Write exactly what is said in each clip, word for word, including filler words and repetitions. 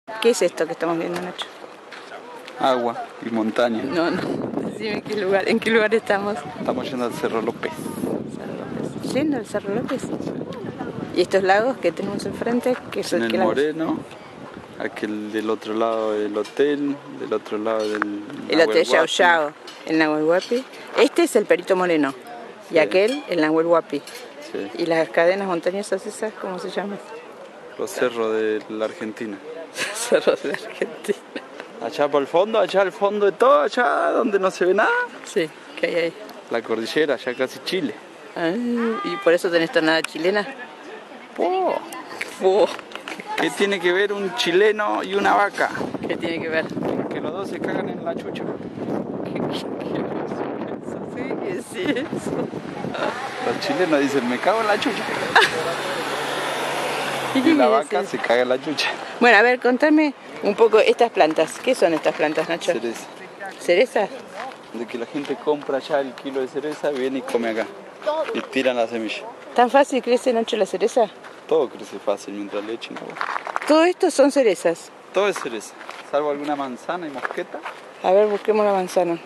¿Qué es esto que estamos viendo, Nacho? Agua y montaña. No, no. Decime en qué lugar, en qué lugar estamos. Estamos yendo al Cerro López. Cerro López. ¿Yendo al Cerro López? ¿Y estos lagos que tenemos enfrente? ¿Qué son? En el Moreno, aquel del otro lado del hotel, del otro lado del El hotel Yao Yao, el Nahuel Huapi. Este es el Perito Moreno. Y sí. Aquel, el Nahuel Huapi. Sí. ¿Y las cadenas montañosas esas, cómo se llaman? Los cerros de la Argentina. Cerros de la Argentina. Allá por el fondo, allá al fondo de todo, allá donde no se ve nada. Sí, ¿qué hay ahí? La cordillera, allá casi Chile. Ah, ¿y por eso tenés tonada chilena? Oh. Oh. ¿Qué tiene que ver un chileno y una vaca? ¿Qué tiene que ver? Que los dos se cagan en la chucha. ¿Qué, qué, qué eso? Sí, ¿qué sí eso? Los chilenos dicen, me cago en la chucha. Y la vaca se caga en la chucha. Bueno, a ver, contame un poco estas plantas. ¿Qué son estas plantas, Nacho? Cereza. ¿Cerezas? De que la gente compra ya el kilo de cereza, viene y come acá. Y tiran la semilla. ¿Tan fácil crece, Nacho, la cereza? Todo crece fácil mientras le echen agua. Todo esto son cerezas. Todo es cereza, salvo alguna manzana y mosqueta. A ver, busquemos la manzana.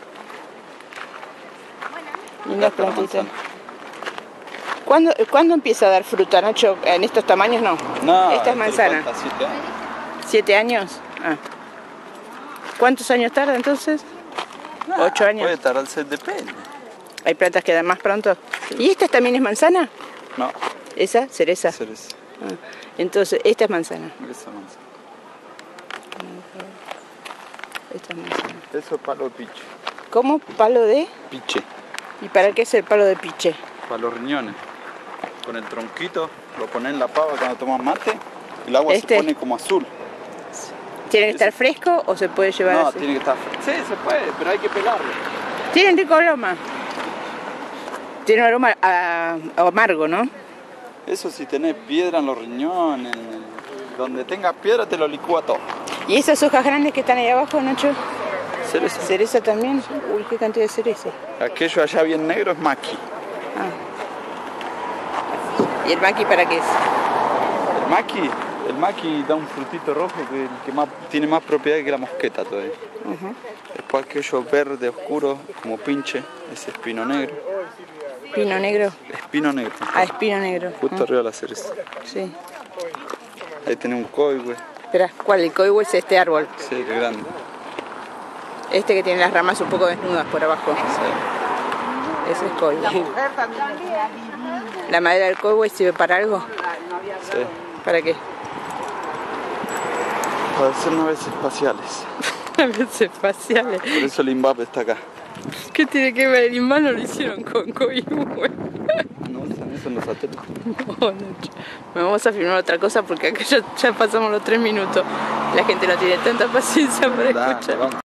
Lindas plantitas. ¿Cuándo, ¿Cuándo empieza a dar fruta, Nacho? ¿En estos tamaños no? No, esta es manzana. Siete años. ¿Siete años? Ah. ¿Cuántos años tarda entonces? No, ¿Ocho años? Puede tardar, depende. ¿Hay plantas que dan más pronto? Sí. ¿Y esta también es manzana? No. ¿Esa? ¿Cereza? Cereza. Ah. Entonces, esta es manzana. Esa manzana. Esta es manzana. Eso es palo de piche. ¿Cómo? ¿Palo de? Piche. ¿Y para qué es el palo de piche? Para los riñones. Con el tronquito lo pones en la pava cuando tomas mate, el agua este. se pone como azul. ¿Tiene que estar fresco o se puede llevar No, así? tiene que estar fresco. Sí, se puede, pero hay que pelarlo. Tiene rico aroma. Tiene un aroma a, a amargo, ¿no? Eso si tenés piedra en los riñones, en el, donde tengas piedra te lo licúa todo. ¿Y esas hojas grandes que están ahí abajo, Nacho? Cereza. ¿Cereza también? Uy, qué cantidad de cereza. Aquello allá bien negro es maqui. Ah. ¿Y el maqui para qué es? El maqui, el maqui da un frutito rojo que, el que más, tiene más propiedad que la mosqueta todavía. Uh-huh. Después aquello verde oscuro como pinche, es espino negro. ¿Espino negro? Espino negro. Ah, espino negro. Justo uh. arriba de la cereza. Sí. Ahí tenés un coihue. Espera, ¿cuál? El coihue es este árbol. Sí, el grande. Este que tiene las ramas un poco desnudas por abajo. Sí. Ese es coihue. ¿La madera del coihue sirve para algo? Sí. ¿Para qué? Para hacer naves espaciales. Naves espaciales. Por eso el INVAP está acá. ¿Qué tiene que ver? El INVAP no lo hicieron con coihue. No, también son los satélites. No, Nacho. Vamos a filmar otra cosa porque acá ya, ya pasamos los tres minutos. La gente no tiene tanta paciencia para Dale, escuchar. vamos.